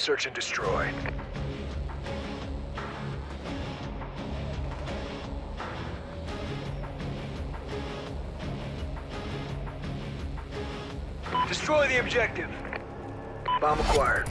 Search and destroy. Destroy the objective. Bomb acquired.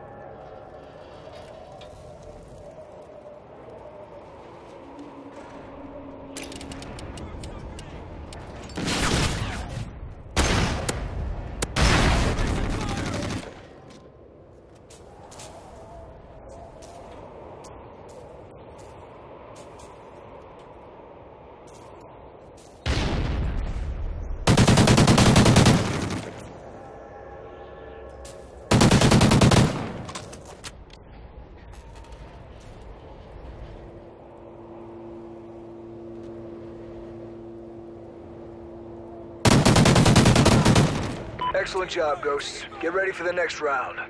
Excellent job, Ghosts. Get ready for the next round.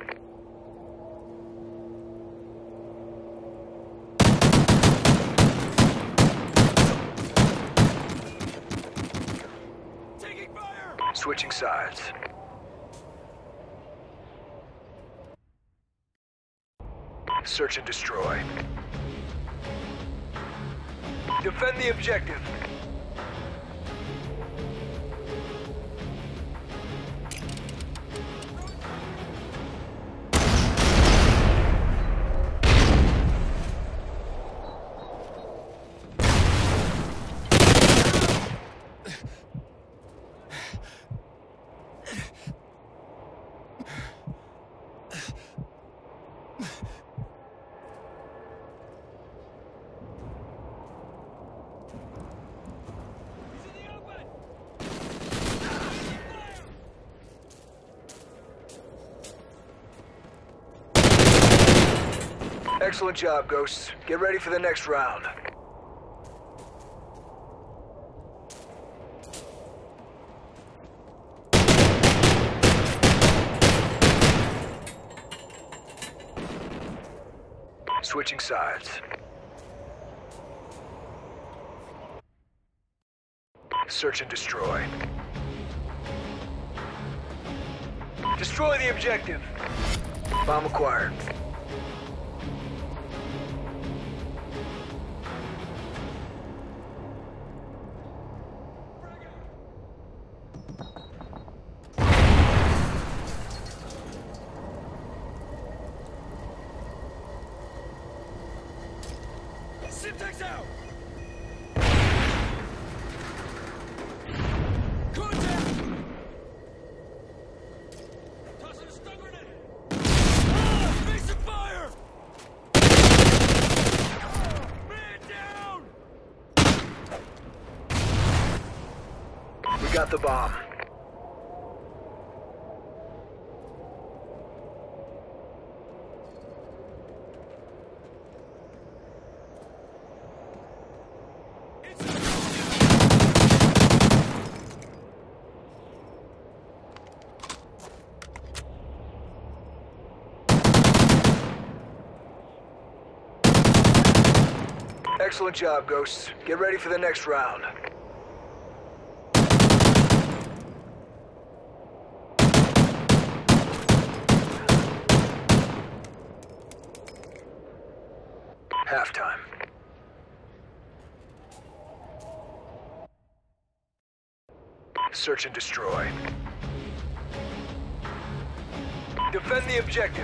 Taking fire! Switching sides. Search and destroy. Defend the objective. Excellent job, Ghosts. Get ready for the next round. Switching sides. Search and destroy. Destroy the objective. Bomb acquired. Syntax out! We got the bomb. Excellent job, Ghosts. Get ready for the next round. Halftime. Search and destroy. Defend the objective.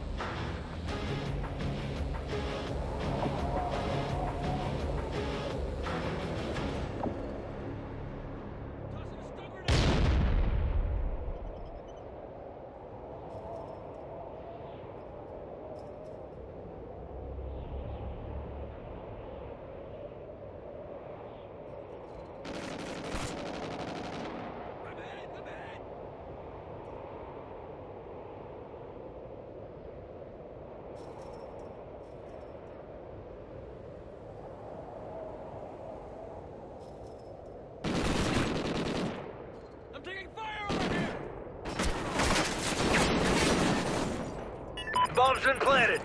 Bomb's been planted.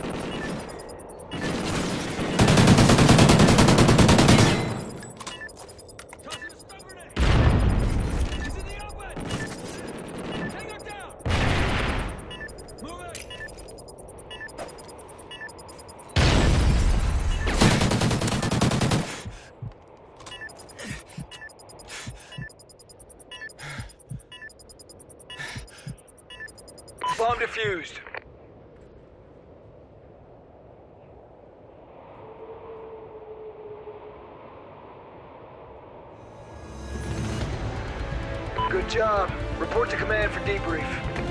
Tossing a stun grenade. He's in the open. Take him down. Moving. Bomb defused. Good job. Report to command for debrief.